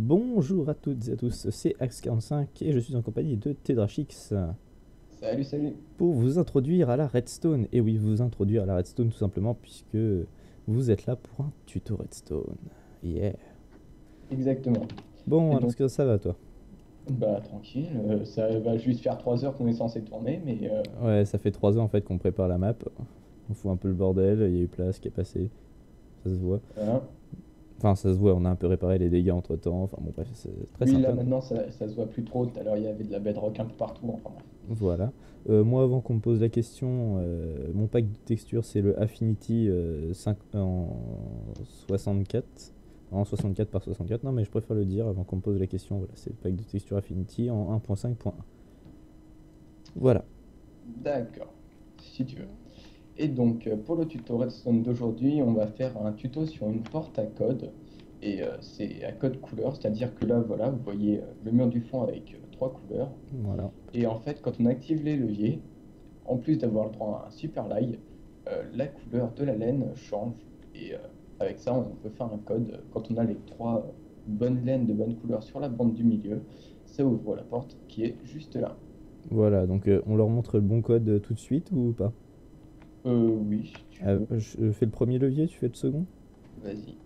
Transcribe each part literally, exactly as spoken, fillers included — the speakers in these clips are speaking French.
Bonjour à toutes et à tous, c'est Axe quarante-cinq et je suis en compagnie de Tedrachix Salut, salut. pour vous introduire à la Redstone. Et oui, vous introduire à la Redstone tout simplement puisque vous êtes là pour un tuto Redstone. Yeah. Exactement. Bon, Et alors donc, que ça va toi? bah tranquille, euh, ça va juste faire trois heures qu'on est censé tourner, mais euh, Ouais, ça fait trois ans en fait qu'on prépare la map. On fout un peu le bordel, il y a eu place qui est passé, ça se voit. voilà. Enfin, ça se voit, on a un peu réparé les dégâts entre temps. Enfin bon, bref, c'est très Oui, là sympa quoi. maintenant ça, ça se voit plus trop. Tout à l'heure il y avait de la bedrock un peu partout. Enfin bref. Voilà. Euh, moi, avant qu'on me pose la question, euh, mon pack de textures, c'est le Affinity euh, cinq en soixante-quatre. En soixante-quatre par soixante-quatre. Non, mais je préfère le dire avant qu'on me pose la question. Voilà, c'est le pack de texture Affinity en un point cinq point un. Voilà. D'accord, si tu veux. Et donc, euh, pour le tuto Redstone d'aujourd'hui, on va faire un tuto sur une porte à code. Et euh, c'est à code couleur, c'est-à-dire que là, voilà, vous voyez euh, le mur du fond avec euh, trois couleurs. Voilà. Et en fait, quand on active les leviers, en plus d'avoir le droit à un super lie, euh, la couleur de la laine change. Et euh, avec ça, on peut faire un code. Quand on a les trois bonnes laines de bonne couleur sur la bande du milieu, ça ouvre la porte qui est juste là. Voilà, donc euh, on leur montre le bon code euh, tout de suite ou pas? Euh, oui, si tu Euh, veux. Je fais le premier levier, tu fais le second. Vas-y.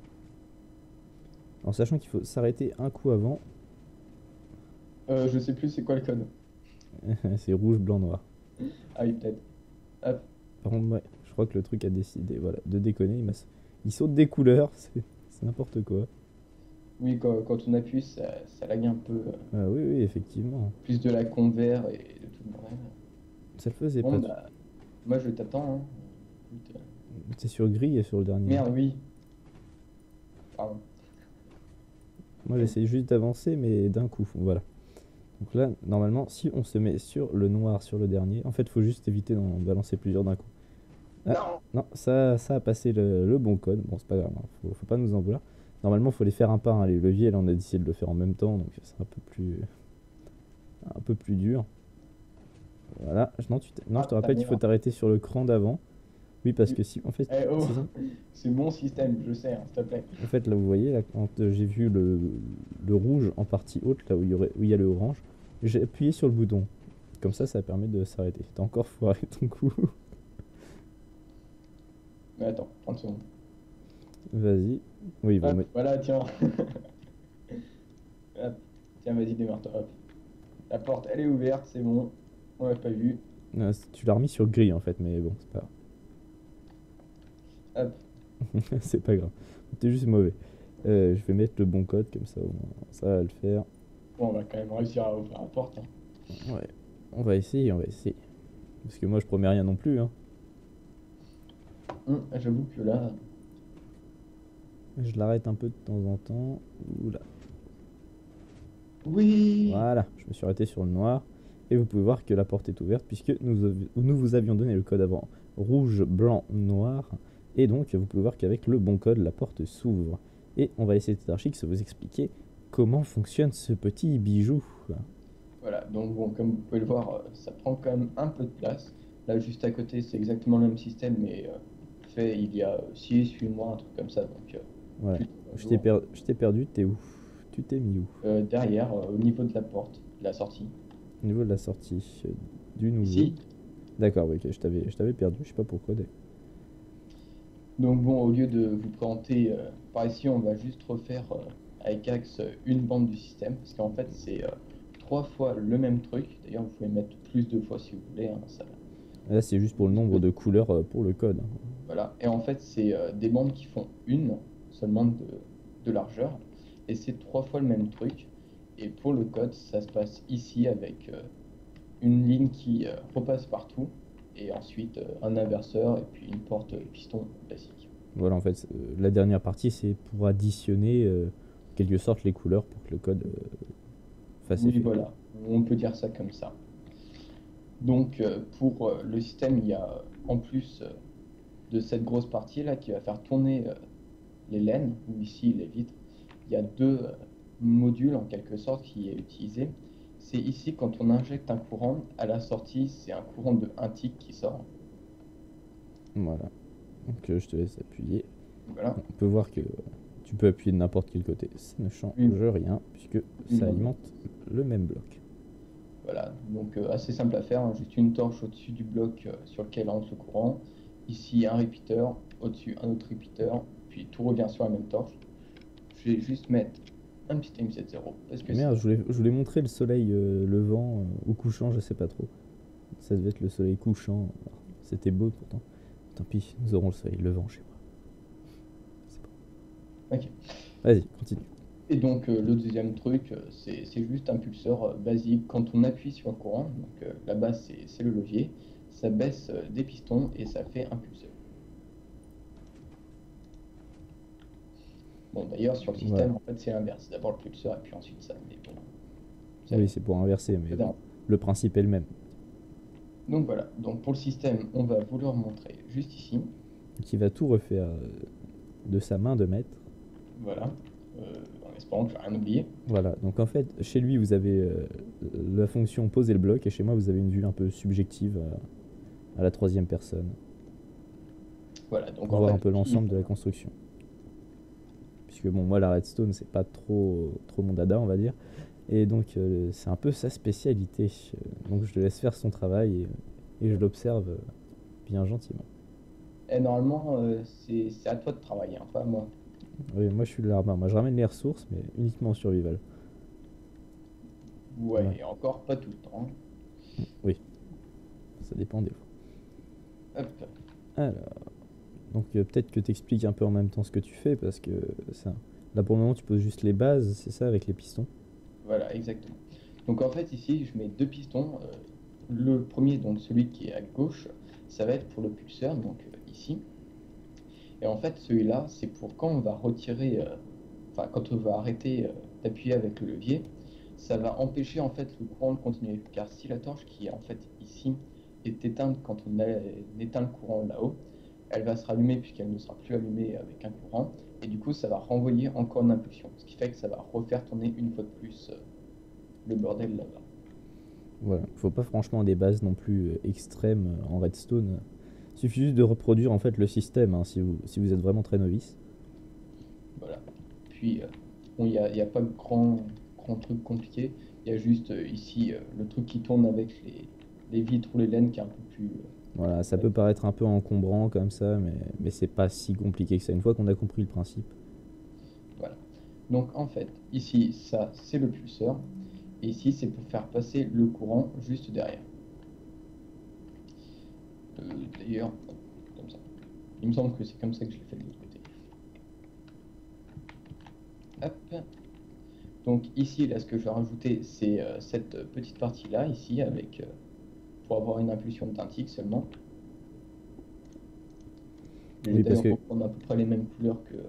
En sachant qu'il faut s'arrêter un coup avant. Euh, je sais plus c'est quoi le code. C'est rouge, blanc, noir. Ah oui, peut-être. Hop. Par contre, ouais, je crois que le truc a décidé voilà, de déconner. Il, il saute des couleurs, c'est n'importe quoi. Oui, quand, quand on appuie, ça, ça lag un peu. euh, Ah oui, oui, effectivement. plus de la convert et de tout le bordel. Ça le faisait Bon, pas. bah, moi je t'attends, hein. Écoute, euh, C'est sur gris et sur le dernier. Merde, oui. Pardon. Moi, j'essaie juste d'avancer, mais d'un coup. Voilà. Donc là, normalement, si on se met sur le noir sur le dernier, en fait, faut juste éviter d'en balancer plusieurs d'un coup. Ah, Non! non, ça, ça a passé le, le bon code. Bon, c'est pas grave, hein, faut, faut pas nous en vouloir. Normalement, faut les faire un par un, les leviers. Là, on a décidé de le faire en même temps, donc c'est un peu plus, un peu plus dur. Voilà. Non, tu non, je te Ah, ta rappelle qu'il faut mère. t'arrêter sur le cran d'avant. Oui, parce que si, en fait, Eh oh, c'est ça. c'est mon système, je sais, hein, s'il te plaît. En fait, là, vous voyez, là, quand euh, j'ai vu le, le rouge en partie haute, là où il y, aurait, où il y a le orange, j'ai appuyé sur le bouton. Comme ça, ça permet de s'arrêter. T'as encore foiré ton coup. Mais attends, trente secondes. Vas-y. Oui, bon, Hop, mais voilà, tiens. Hop, tiens, vas-y, démarre-toi. Hop. La porte, elle est ouverte, c'est bon. On l'a pas vu. euh, tu l'as remis sur gris en fait, mais bon, c'est pas Hop. grave. C'est pas grave. T'es juste mauvais. Euh, je vais mettre le bon code, comme ça, au moins, ça va le faire. Bon, on va quand même réussir à ouvrir la porte, hein. Ouais. On va essayer, on va essayer. Parce que moi, je promets rien non plus, hein. Hum, j'avoue que là. Je l'arrête un peu de temps en temps. Oula. Oui! Voilà, je me suis arrêté sur le noir. Et vous pouvez voir que la porte est ouverte puisque nous, nous vous avions donné le code avant rouge, blanc, noir. Et donc vous pouvez voir qu'avec le bon code, la porte s'ouvre. Et on va essayer de vous expliquer comment fonctionne ce petit bijou. Voilà, donc bon, comme vous pouvez le voir, euh, ça prend quand même un peu de place. Là, juste à côté, c'est exactement le même système, mais euh, fait il y a six, huit mois, un truc comme ça, donc euh, Voilà, plus de trois je t'ai jours. per perdu, t'es où? Tu t'es mis où? Euh, derrière, euh, au niveau de la porte, de la sortie. Au niveau de la sortie euh, du nouveau. Ici. D'accord, ok, je t'avais je t'avais perdu, je sais pas pourquoi. Donc bon, au lieu de vous présenter euh, par ici, on va juste refaire euh, avec Axe euh, une bande du système, parce qu'en fait, c'est euh, trois fois le même truc. D'ailleurs, vous pouvez mettre plus de fois si vous voulez, hein, ça. Là, c'est juste pour le nombre de couleurs euh, pour le code. Voilà. Et en fait, c'est euh, des bandes qui font une seulement de, de largeur. Et c'est trois fois le même truc. Et pour le code, ça se passe ici avec euh, une ligne qui euh, repasse partout. Et ensuite euh, un inverseur et puis une porte piston classique. Voilà, en fait, euh, la dernière partie, c'est pour additionner euh, en quelque sorte les couleurs pour que le code euh, fasse Oui, effet. voilà. On peut dire ça comme ça. Donc euh, pour euh, le système, il y a en plus euh, de cette grosse partie là qui va faire tourner euh, les laines, ou ici les vitres, il y a deux euh, modules en quelque sorte qui est utilisé. C'est ici quand on injecte un courant, à la sortie c'est un courant de un tick qui sort. Voilà. Donc euh, je te laisse appuyer. Voilà. On peut voir que euh, tu peux appuyer de n'importe quel côté. Ça ne change Oui. rien puisque ça Oui. alimente le même bloc. Voilà, donc euh, assez simple à faire, hein, juste une torche au-dessus du bloc euh, sur lequel entre le courant. Ici un repeater, au-dessus un autre repeater, puis tout revient sur la même torche. Je vais juste mettre un petit time set zéro parce que Merde, c'est- je voulais, je voulais montrer le soleil euh, levant euh, ou couchant, je sais pas trop. Ça devait être le soleil couchant. Alors, c'était beau pourtant. Tant pis, nous aurons le soleil levant chez moi. C'est pas- Ok. Vas-y, continue. Et donc euh, le deuxième truc, euh, c'est c'est juste un pulseur euh, basique. Quand on appuie sur le courant, donc euh, la base c'est c'est le levier, ça baisse euh, des pistons et ça fait un pulseur. Bon d'ailleurs sur le système Ouais. en fait c'est l'inverse, c'est d'abord le pulseur et puis ensuite ça. Mais bon, ça- Oui, c'est pour inverser, mais ça bon, dérange. le principe est le même. Donc voilà, donc pour le système, on va vous le montrer juste ici. Qui va tout refaire euh, de sa main de maître. Voilà, euh, en espérant que j'ai rien oublié. Voilà, donc en fait, chez lui, vous avez euh, la fonction poser le bloc, et chez moi, vous avez une vue un peu subjective à, à la troisième personne, Voilà, donc pour en voir fait, un peu ici, l'ensemble de la construction. Puisque bon, moi, la redstone, c'est pas trop, trop mon dada, on va dire, et donc euh, c'est un peu sa spécialité. Euh, Donc je le laisse faire son travail, et, et je l'observe euh, bien gentiment. et normalement, euh, c'est c'est à toi de travailler, hein, pas à moi. Oui, moi, je suis le larbin. Moi, je ramène les ressources, mais uniquement en survival. Ouais, Ouais. et encore pas tout le temps. Oui, ça dépend des fois. Hop. Alors, donc euh, peut-être que tu expliques un peu en même temps ce que tu fais, parce que ça, là pour le moment tu poses juste les bases, c'est ça, avec les pistons. Voilà, exactement. Donc en fait, ici, je mets deux pistons. Euh, le premier, donc celui qui est à gauche, ça va être pour le pulseur, donc euh, ici. Et en fait, celui-là, c'est pour quand on va retirer, euh, enfin quand on va arrêter euh, d'appuyer avec le levier, ça va empêcher en fait le courant de continuer. Car si la torche qui est en fait ici est éteinte quand on a, éteint le courant là-haut, elle va se rallumer puisqu'elle ne sera plus allumée avec un courant. Et du coup, ça va renvoyer encore une impulsion. Ce qui fait que ça va refaire tourner une fois de plus euh, le bordel là-bas. Voilà, faut pas franchement des bases non plus euh, extrêmes euh, en redstone. Il suffit juste de reproduire en fait le système, hein, si vous, si vous êtes vraiment très novice. Voilà. Puis, euh, bon, il n'y a, il y a pas de grand, grand truc compliqué. Il y a juste euh, ici euh, le truc qui tourne avec les, les vitres ou les laines qui est un peu plus. euh, Voilà, ça Ouais. peut paraître un peu encombrant comme ça, mais, mais c'est pas si compliqué que ça, une fois qu'on a compris le principe. Voilà. Donc en fait, ici, ça, c'est le pulseur. Et ici, c'est pour faire passer le courant juste derrière. Euh, D'ailleurs, hop, comme ça. Il me semble que c'est comme ça que je l'ai fait de l'autre côté. Hop. Donc ici, là, ce que je vais rajouter, c'est euh, cette petite partie-là, ici, avec, euh, pour avoir une impulsion d'un tick seulement. Je vais Oui, parce d'ailleurs que reprendre à peu près les mêmes couleurs que...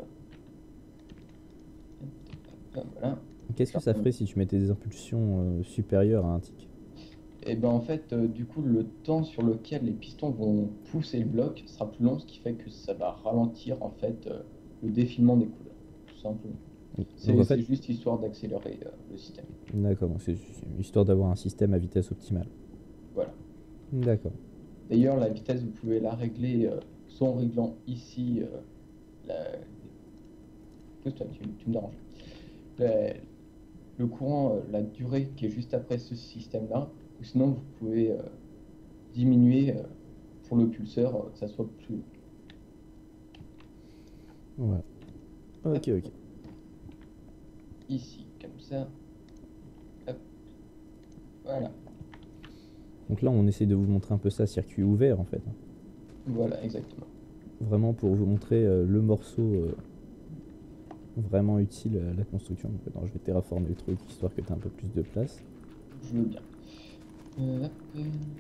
Hop, voilà. qu'est-ce que ça ferait si tu mettais des impulsions euh, supérieures à un tick? Et ben en fait, euh, du coup, le temps sur lequel les pistons vont pousser le bloc sera plus long, ce qui fait que ça va ralentir en fait euh, le défilement des couleurs, tout simplement. Donc C'est en c'est fait, juste histoire d'accélérer euh, le système. d'accord, donc c'est c'est histoire d'avoir un système à vitesse optimale. Voilà. D'accord. D'ailleurs, la vitesse, vous pouvez la régler euh, soit en réglant ici euh, la... Pousse-toi, tu, tu me déranges. La- le courant, euh, la durée qui est juste après ce système-là, ou sinon vous pouvez euh, diminuer euh, pour le pulseur, euh, que ça soit plus long. Voilà. Ok, ok. Ici, comme ça. Hop. Voilà. Donc là, on essaie de vous montrer un peu ça, circuit ouvert en fait. Voilà, exactement. Vraiment pour vous montrer euh, le morceau euh, vraiment utile à la construction. Donc, attends, je vais terraformer le truc histoire que tu aies un peu plus de place. Je veux bien. Euh, hop, euh,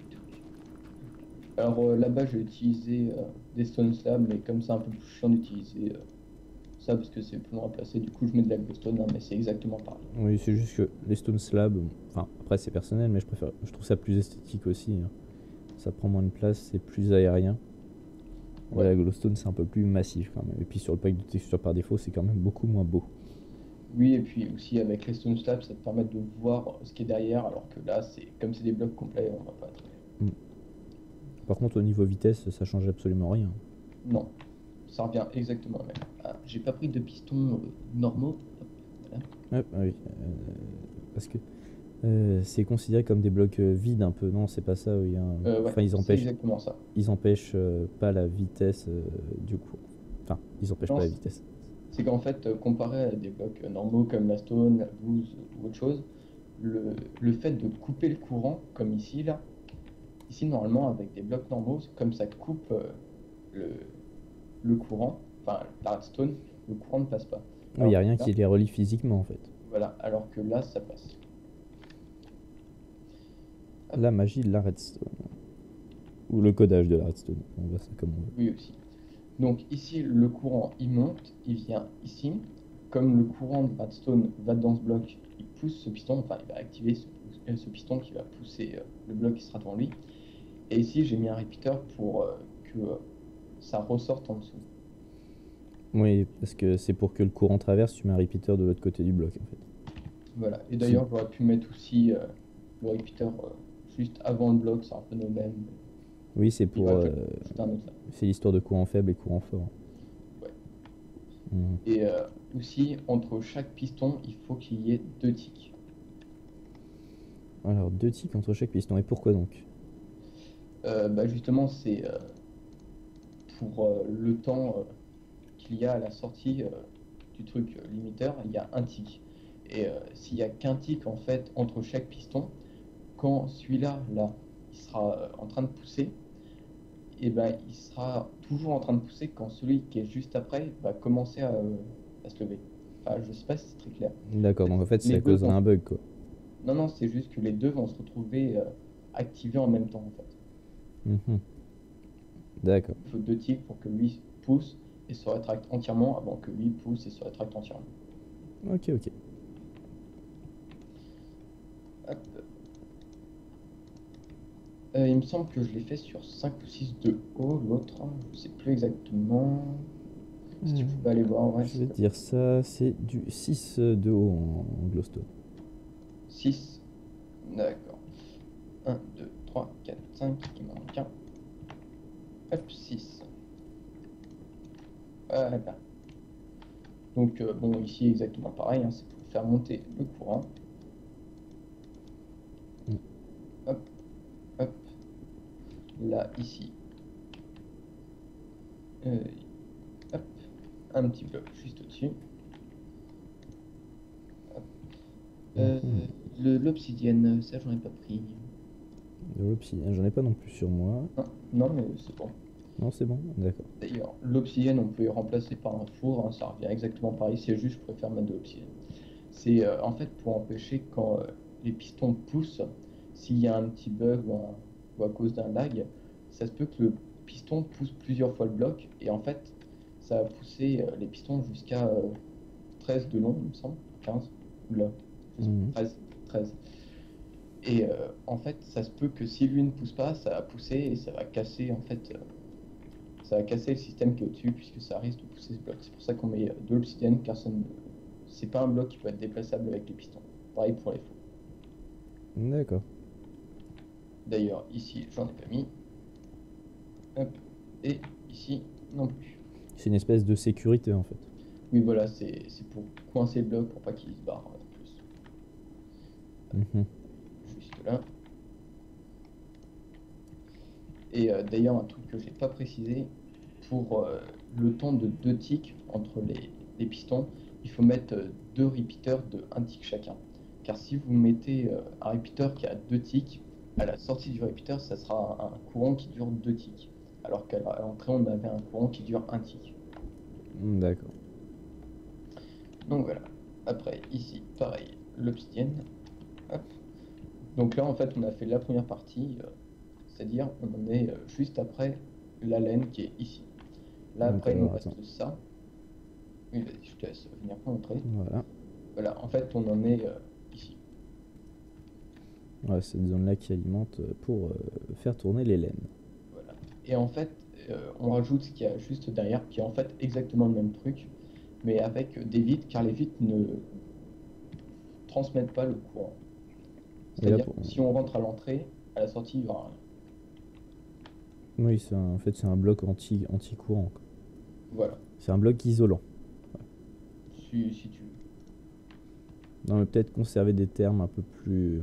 Alors euh, là-bas, j'ai utilisé euh, des stone slabs, mais comme c'est un peu plus chiant d'utiliser euh, ça parce que c'est plus long à placer, du coup je mets de la glowstone, hein, mais c'est exactement pareil. Oui, c'est juste que les stone slabs, enfin après c'est personnel, mais je préfère, je trouve ça plus esthétique aussi, hein. Ça prend moins de place, c'est plus aérien. Ouais. La glowstone c'est un peu plus massif quand même. Et puis sur le pack de texture par défaut, c'est quand même beaucoup moins beau. Oui, et puis aussi avec les stone slabs, ça te permet de voir ce qui est derrière, alors que là, c'est comme c'est des blocs complets, on va pas très... Par contre, au niveau vitesse, ça change absolument rien. Non, ça revient exactement à même. Ah, j'ai pas pris de pistons euh, normaux. Hop, voilà. Hop, ah oui. euh, parce que euh, c'est considéré comme des blocs euh, vides un peu, non, c'est pas ça, oui. Hein. Euh, ouais, Enfin, ils c'est empêchent, exactement ça. ils empêchent euh, pas la vitesse euh, du coup. Enfin, ils empêchent Non, pas la c'est vitesse. c'est qu'en fait, euh, comparé à des blocs euh, normaux comme la stone, la blouse ou autre chose, le, le fait de couper le courant, comme ici, là, ici, normalement, avec des blocs normaux, comme ça coupe euh, le, le courant, enfin, la redstone, le courant ne passe pas. Il n'y Alors a que rien là, qui les relie physiquement en fait. voilà, alors que là, ça passe. Hop, La magie de la redstone. Ou le codage de la redstone. On voit ça comme on veut. oui aussi. Donc ici, le courant, il monte, il vient ici. Comme le courant de redstone va dans ce bloc, il pousse ce piston, enfin, il va activer ce, euh, ce piston qui va pousser euh, le bloc qui sera devant lui. Et ici, j'ai mis un repeater pour euh, que euh, ça ressorte en dessous. Oui, parce que c'est pour que le courant traverse, tu mets un repeater de l'autre côté du bloc en fait. Voilà. Et d'ailleurs, j'aurais pu mettre aussi euh, le repeater euh, juste avant le bloc, c'est un phénomène. Oui, c'est Il pour. va euh, juste un autre là. c'est l'histoire de courant faible et courant fort. Ouais. Mhm. Et euh, aussi, entre chaque piston, il faut qu'il y ait deux ticks. Alors, deux ticks entre chaque piston. Et pourquoi donc? Euh, bah justement, c'est euh, pour euh, le temps euh, qu'il y a à la sortie euh, du truc euh, limiteur, il y a un tick. Et euh, s'il n'y a qu'un tick en fait entre chaque piston, quand celui-là, là, il sera euh, en train de pousser, et ben il sera toujours en train de pousser quand celui qui est juste après va commencer à, euh, à se lever. Enfin, je sais pas si c'est très clair. D'accord, donc en fait, c'est Les à deux cause vont... d'un bug quoi. Non, non, c'est juste que les deux vont se retrouver euh, activés en même temps en fait. Mhm. D'accord. Il faut deux ticks pour que lui pousse et se rétracte entièrement avant que lui pousse et se rétracte entièrement. Ok, ok. Hop. Euh, il me semble que je l'ai fait sur cinq ou six de haut, l'autre, je sais plus exactement. Si tu Hmm. pouvais aller voir, ouais, Je vais te c'est dire ça, c'est du six de haut en, en glowstone. six. D'accord. un, deux, trois, quatre, cinq, il m'en manque un. Hop, six. Voilà. Donc, euh, bon, ici exactement pareil, hein, c'est pour faire monter le courant. Mm. Hop, hop. Là, ici. Euh, hop, un petit bloc juste au-dessus. Hop. Euh, Mhm. le- L'obsidienne, ça j'en ai pas pris. De l'obsidienne, j'en ai pas non plus sur moi. Non, non mais c'est bon. Non, c'est bon, d'accord. D'ailleurs, l'obsidienne, on peut y remplacer par un four, hein, ça revient exactement pareil, c'est juste je préfère mettre de l'obsidienne. C'est euh, en fait pour empêcher quand euh, les pistons poussent, s'il y a un petit bug ou, un- ou à cause d'un lag, ça se peut que le piston pousse plusieurs fois le bloc et en fait ça a poussé euh, les pistons jusqu'à euh, treize de long, il me semble, quinze, ou là, je sais Mhm. pas, treize, treize. Et euh, en fait, ça se peut que si lui ne pousse pas, ça va pousser et ça va casser en fait. euh, ça va casser le système qui est au-dessus puisque ça risque de pousser ce bloc. C'est pour ça qu'on met de l'obsidienne car ça ne... c'est pas un bloc qui peut être déplaçable avec les pistons. Pareil pour les faux. D'accord. D'ailleurs, ici, j'en ai pas mis. Hop. Et ici, non plus. C'est une espèce de sécurité en fait. Oui, voilà, c'est c'est pour coincer le bloc pour pas qu'il se barre euh, plus. Mhm. Juste là. Et euh, d'ailleurs, un truc que j'ai pas précisé, pour euh, le temps de deux ticks entre les, les pistons, il faut mettre euh, deux repeaters de un tick chacun. Car si vous mettez euh, un repeater qui a deux ticks, à la sortie du repeater, ça sera un, un courant qui dure deux ticks. Alors qu'à l'entrée, on avait un courant qui dure un tick. Mm, d'accord. Donc voilà. Après, ici, pareil, l'obsidienne. Hop. Donc là, en fait, on a fait la première partie, euh, c'est-à-dire on en est euh, juste après la laine qui est ici. Là, Donc, après, il nous alors, reste attends. ça. Oui, vas-y, je te laisse venir montrer. Voilà. Voilà, en fait, on en est euh, ici. Voilà, cette zone-là qui alimente euh, pour euh, faire tourner les laines. Voilà. Et en fait, euh, on rajoute ce qu'il y a juste derrière, qui est en fait exactement le même truc, mais avec des vitres, car les vitres ne transmettent pas le courant. Et là, C'est-à-dire pour... que si on rentre à l'entrée, à la sortie, il y aura rien. Oui, c'est un- en fait, c'est un bloc anti, anti-courant, quoi. Voilà. C'est un bloc isolant. si, si tu veux. Non, mais peut-être conserver des termes un peu plus,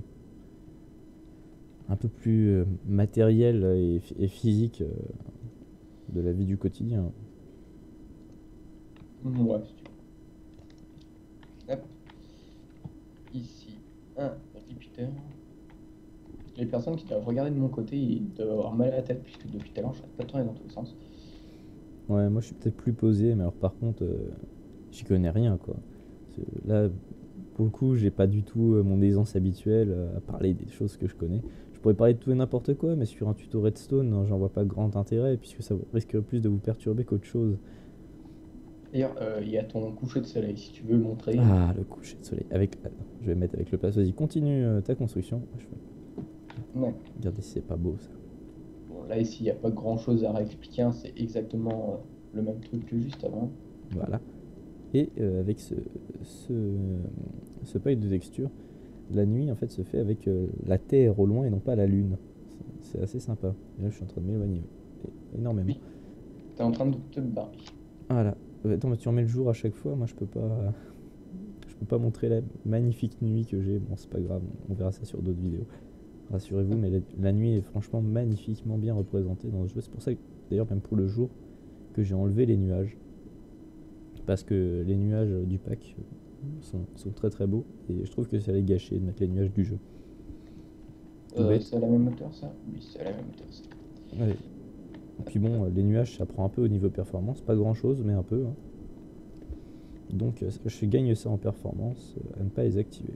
un peu plus euh, matériels et, et physiques euh, de la vie du quotidien. Ouais, si tu veux. Hop. Ici, un repeater. Les personnes qui doivent regarder de mon côté, ils doivent avoir mal à la tête, puisque depuis tout à l'heure, je n'arrête pas de tourner dans tous les sens. Ouais, moi je suis peut-être plus posé, mais alors par contre, euh, j'y connais rien, quoi. Parce que là, pour le coup, j'ai pas du tout euh, mon aisance habituelle euh, à parler des choses que je connais. Je pourrais parler de tout et n'importe quoi, mais sur un tuto Redstone, hein, j'en vois pas grand intérêt, puisque ça risque plus de vous perturber qu'autre chose. D'ailleurs, euh, il y a ton coucher de soleil, si tu veux montrer. Ah, le coucher de soleil. Avec, attends, je vais mettre avec le place. Vas-y, continue euh, ta construction. Je vais Ouais. regarder si c'est pas beau ça. Bon, là, ici, il n'y a pas grand-chose à réexpliquer, hein, c'est exactement euh, le même truc que juste avant. Voilà. Et euh, avec ce, ce, ce paille de texture, la nuit en fait se fait avec euh, la Terre au loin et non pas la Lune. C'est c'est assez sympa. Et là, je suis en train de m'éloigner énormément. Oui, t'es en train de te barrer. Voilà. Euh, Attends, mais tu remets le jour à chaque fois. Moi, je peux pas, je peux pas montrer la magnifique nuit que j'ai. Bon, c'est pas grave. On verra ça sur d'autres vidéos. Rassurez-vous, mais la, la nuit est franchement magnifiquement bien représentée dans ce jeu. C'est pour ça que, d'ailleurs, même pour le jour, que j'ai enlevé les nuages. Parce que les nuages du pack sont, sont très très beaux. Et je trouve que ça allait gâcher de mettre les nuages du jeu. Tout Euh, bête. c'est à la même hauteur, ça? Oui, c'est à la même hauteur, ça. Ouais. Et puis bon, euh, les nuages, ça prend un peu au niveau performance. Pas grand chose, mais un peu. Hein. Donc euh, je gagne ça en performance euh, à ne pas les activer.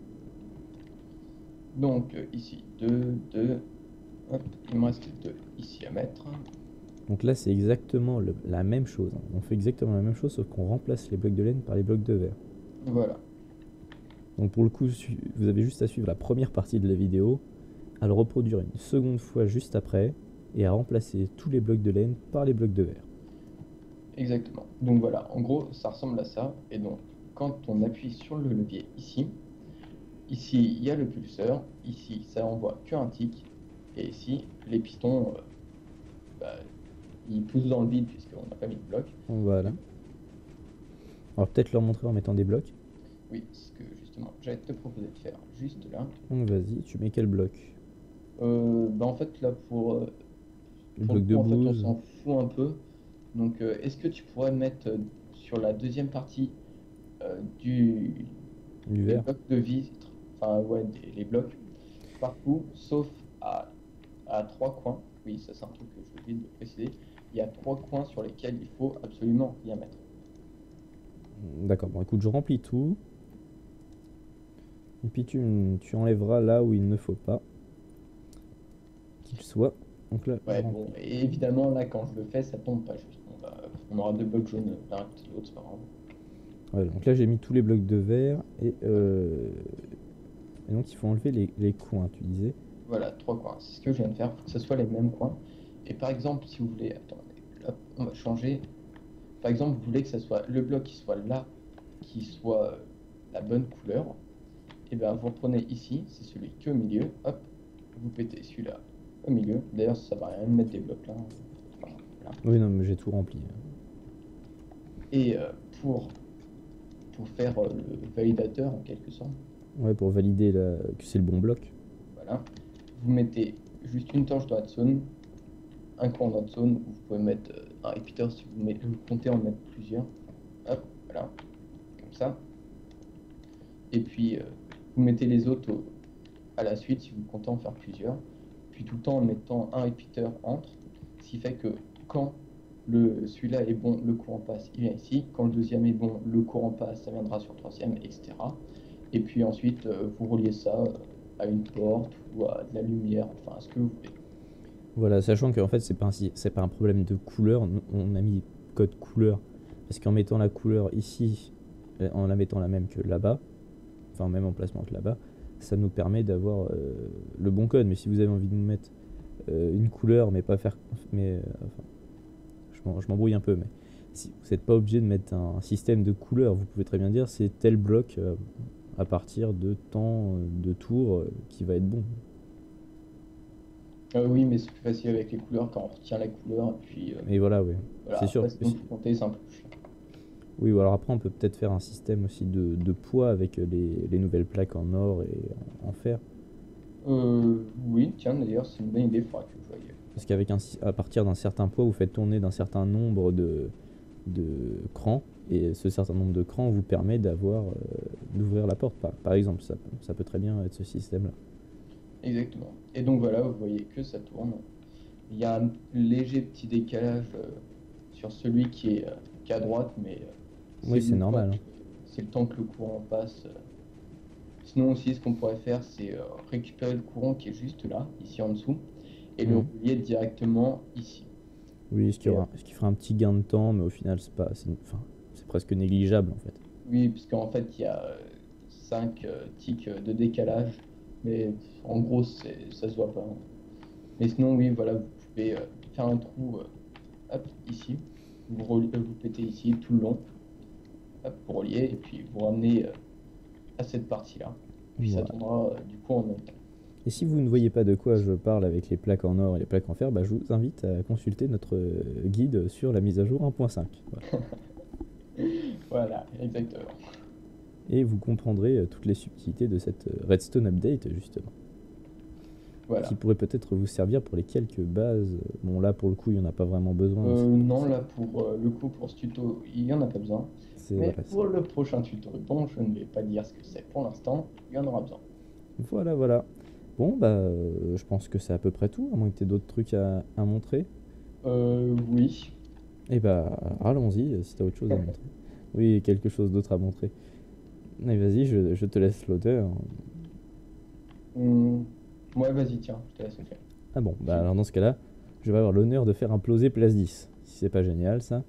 Donc, euh, ici, deux, deux. Hop, il me reste deux ici à mettre. Donc là, c'est exactement le- la même chose. Hein. On fait exactement la même chose, sauf qu'on remplace les blocs de laine par les blocs de verre. Voilà. Donc pour le coup, su- vous avez juste à suivre la première partie de la vidéo, à le reproduire une seconde fois juste après, et à remplacer tous les blocs de laine par les blocs de verre. Exactement. Donc voilà, en gros, ça ressemble à ça. Et donc, quand on appuie sur le levier ici, ici, il y a le pulseur. Ici, ça envoie qu'un tick. Et ici, les pistons, euh, bah, ils poussent dans le vide puisqu'on n'a pas mis de bloc. Voilà. On va peut-être leur montrer en mettant des blocs. Oui, c'est ce que justement, j'allais te proposer de faire juste là. Donc vas-y, tu mets quel bloc? Euh, bah en fait, là, pour, euh, Le pour le bloc de coup, en fait, on bouse. s'en fout un peu. Donc, euh, est-ce que tu pourrais mettre euh, sur la deuxième partie euh, du, Du des verre. blocs de vitre, enfin, ouais, des- les blocs partout, sauf à, à trois coins. Oui, ça, c'est un truc que je oublié de préciser. Il y a trois coins sur lesquels il faut absolument rien mettre. D'accord, bon écoute, je remplis tout. Et puis tu, tu enlèveras là où il ne faut pas qu'il soit. Donc là, je Ouais, remplis. bon, et évidemment, là, quand je le fais, ça tombe pas juste. On, va- on aura deux blocs jaunes l'un à côté de l'autre, c'est pas grave. Voilà, donc là j'ai mis tous les blocs de verre et, euh, et donc il faut enlever les, les coins, tu disais. Voilà, trois coins. C'est ce que je viens de faire. Il faut que ce soit les mêmes coins. Et par exemple, si vous voulez, attendez, hop, on va changer. Par exemple, vous voulez que ce soit le bloc qui soit là, qui soit euh, la bonne couleur. Et bien, vous reprenez ici, c'est celui qui est au milieu. Hop, vous pétez celui-là au milieu. D'ailleurs, ça va rien de mettre des blocs là. Voilà, voilà. Oui, non, mais j'ai tout rempli. Et euh, pour, pour faire euh, le validateur en quelque sorte, Ouais, pour valider la- que c'est le bon bloc. voilà, vous mettez juste une torche dans la zone, un coin dans la zone, vous pouvez mettre euh, un repeater si vous, mettez, vous comptez en mettre plusieurs. Hop, voilà, comme ça. Et puis, euh, vous mettez les autres au- à la suite si vous comptez en faire plusieurs. Puis tout le temps en mettant un repeater entre, ce qui fait que quand le, celui-là est bon, le courant passe, il vient ici. Quand le deuxième est bon, le courant passe, ça viendra sur le troisième, et cetera. Et puis ensuite, euh, vous reliez ça euh, à une porte ou à de la lumière, enfin à ce que vous voulez. Voilà, sachant qu'en fait c'est pas, un, si- c'est pas un problème de couleur, nous, on a mis code couleur. Parce qu'en mettant la couleur ici, euh, en la mettant la même que là-bas, enfin même emplacement que là-bas, ça nous permet d'avoir euh, le bon code. Mais si vous avez envie de nous mettre euh, une couleur, mais pas faire... Mais, euh, enfin, je m'en- je m'embrouille un peu, mais si vous n'êtes pas obligé de mettre un, un système de couleurs, vous pouvez très bien dire c'est tel bloc euh, à partir de tant euh, de tours euh, qui va être bon. Euh, oui, mais c'est plus facile avec les couleurs quand on retient la couleur. Et puis euh, Et voilà, oui. voilà, C'est sûr après, que sinon, si- faut compter, c'est un peu plus chiant. Oui, ou alors après, on peut peut-être faire un système aussi de, de poids avec les, les nouvelles plaques en or et en, en fer. Euh, oui, tiens, d'ailleurs, c'est une bonne idée, il faudra que je voie. Parce qu'avec un, si- à partir d'un certain poids, vous faites tourner d'un certain nombre de, de crans. Et ce certain nombre de crans vous permet d'avoir, euh, d'ouvrir la porte, par, par exemple. Ça, peut- ça peut très bien être ce système-là. Exactement. Et donc voilà, vous voyez que ça tourne. Il y a un léger petit décalage euh, sur celui qui est, euh, qui est à droite, mais euh, c'est Oui, c'est le temps normal, hein. que, c'est le temps que le courant passe. euh. Sinon aussi, ce qu'on pourrait faire, c'est euh, récupérer le courant qui est juste là, ici en dessous, et le Mhm. relier directement ici. Oui, ce qui, Et, euh, aura, ce qui fera un petit gain de temps, mais au final, c'est pas, c'est, enfin, c'est presque négligeable en fait. oui, puisqu'en fait, il y a cinq tics de décalage, mais en gros, c'est, ça se voit pas, hein. Mais sinon, oui, voilà, vous pouvez euh, faire un trou euh, hop, ici, vous, reliez- euh, vous pétez ici tout le long, hop, pour relier, et puis vous ramenez euh, à cette partie-là. Puis ça Voilà. tournera euh, du coup en même temps. Et si vous ne voyez pas de quoi je parle avec les plaques en or et les plaques en fer, bah, je vous invite à consulter notre euh, guide sur la mise à jour un point cinq. Voilà. Voilà, exactement. Et vous comprendrez euh, toutes les subtilités de cette euh, Redstone Update, justement. Voilà. Qui pourrait peut-être vous servir pour les quelques bases. Bon, là, pour le coup, il n'y en a pas vraiment besoin. Euh, c'est- non, c'est- là, pour euh, le coup, pour ce tuto, il n'y en a pas besoin. c'est- Mais voilà, pour c'est- le prochain tuto, dont je ne vais pas dire ce que c'est pour l'instant, il y en aura besoin. Voilà, voilà. Bon, bah, euh, je pense que c'est à peu près tout, à moins que tu aies d'autres trucs à, à montrer. Euh, oui. Et bah, allons-y, euh, si tu as autre chose à montrer. Oui, quelque chose d'autre à montrer. Mais vas-y, je, je te laisse l'auteur. Hum, Ouais, vas-y, tiens, je te laisse le faire. Ah bon, bah alors dans ce cas-là, je vais avoir l'honneur de faire imploser place dix. Si c'est pas génial, ça.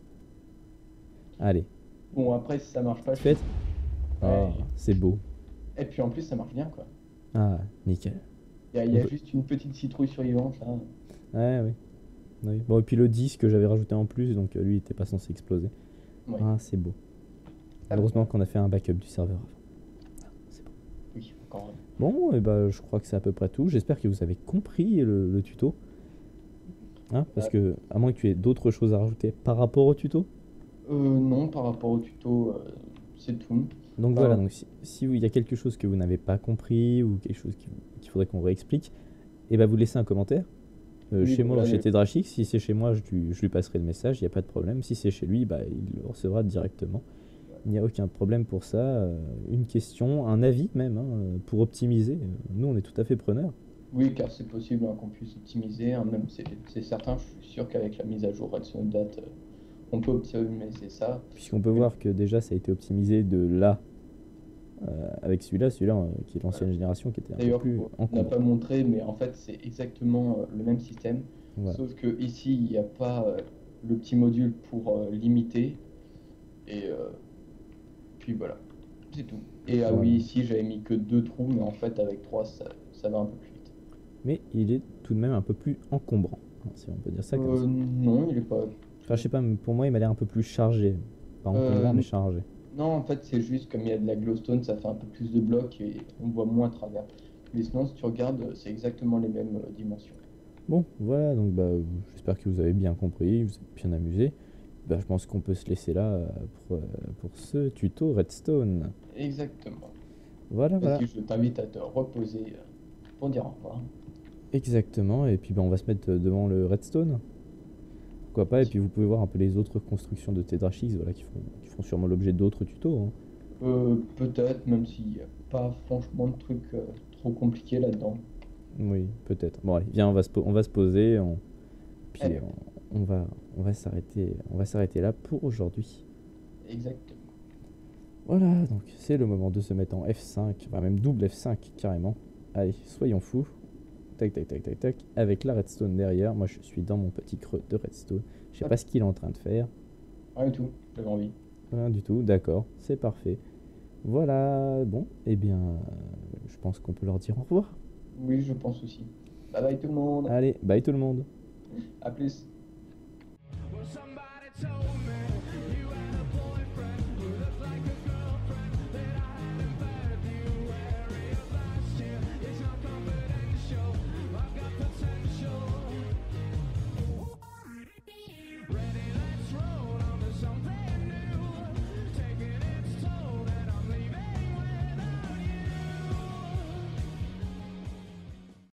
Allez, Bon, après, si ça marche pas, tu je... fais. Ouais. Ah, c'est beau. Et puis en plus, ça marche bien, quoi. Ah, nickel. Il y a, il On y a peut- juste une petite citrouille survivante, là. Ouais, oui. Oui. Bon, et puis le dix que j'avais rajouté en plus, donc euh, lui, il était pas censé exploser. Ouais. Ah, c'est beau. Ah, Heureusement qu'on a fait un backup du serveur avant. Ah, c'est beau. oui, encore un. Bon, et bah, je crois que c'est à peu près tout. J'espère que vous avez compris le, le tuto. Hein, parce que, à moins que tu aies d'autres choses à rajouter par rapport au tuto. Euh, non, par rapport au tuto, euh, c'est tout. Donc Bah, voilà, donc si, si il y a quelque chose que vous n'avez pas compris ou quelque chose qui- qu'il faudrait qu'on réexplique, et ben vous laissez un commentaire. Euh, Oui, chez moi voilà, ou chez mais- Tedrachix, si c'est chez moi, je, lui- je lui passerai le message, il n'y a pas de problème. Si c'est chez lui, bah, il le recevra directement. Il n'y a aucun problème pour ça. Euh, une question, un avis même, hein, euh, pour optimiser. Euh, Nous, on est tout à fait preneurs. Oui, car c'est possible hein, qu'on puisse optimiser, hein, même c'est c'est certain, je suis sûr qu'avec la mise à jour Redstone Date, euh, on peut optimiser ça. Puisqu'on peut voir que déjà, ça a été optimisé de là euh, avec celui-là, celui-là euh, qui est l'ancienne génération, qui était un peu D'ailleurs, plus on n'a encombrant. pas montré, mais en fait, c'est exactement euh, le même système, Voilà. sauf que ici, il n'y a pas euh, le petit module pour euh, limiter, et euh, puis voilà, c'est tout. Et ah Voilà. oui, ici, j'avais mis que deux trous, mais en fait, avec trois, ça, ça va un peu plus vite. Mais il est tout de même un peu plus encombrant, hein, si on peut dire ça comme Euh, ça. non, il est pas. Enfin, je sais pas, mais pour moi, il m'a l'air un peu plus chargé. Pas encombrant, Euh, mais chargé. Non, en fait, c'est juste comme il y a de la glowstone, ça fait un peu plus de blocs et on voit moins à travers. Mais sinon, si tu regardes, c'est exactement les mêmes euh, dimensions. Bon, voilà, donc bah, euh, j'espère que vous avez bien compris, vous êtes bien amusé. Bah, je pense qu'on peut se laisser là euh, pour, euh, pour ce tuto Redstone. Exactement. Voilà, voilà. Vas-y, je t'invite à te reposer euh, pour dire au revoir. Exactement, et puis bah, on va se mettre euh, devant le Redstone. Pourquoi pas, et puis vous pouvez voir un peu les autres constructions de Tedrachix, voilà, qui font, qui font sûrement l'objet d'autres tutos, hein. Euh, peut-être, même s'il n'y a pas franchement de trucs euh, trop compliqués là-dedans. Oui, peut-être. Bon, allez, viens, on va se, po- on va se poser, on... puis Allez. on, on va, on va s'arrêter, on va s'arrêter là pour aujourd'hui. Exactement. Voilà, donc c'est le moment de se mettre en F cinq, enfin même double F cinq carrément. Allez, soyons fous. Tac, tac, tac, tac, tac. Avec la redstone derrière, moi je suis dans mon petit creux de redstone. Je sais Hop. pas ce qu'il est en train de faire. Rien du tout, j'avais envie. Rien du tout, d'accord, c'est parfait. Voilà, bon, eh bien, euh, je pense qu'on peut leur dire au revoir. Oui, je pense aussi. Bye bye tout le monde. Allez, bye tout le monde. À plus. Well, somebody told me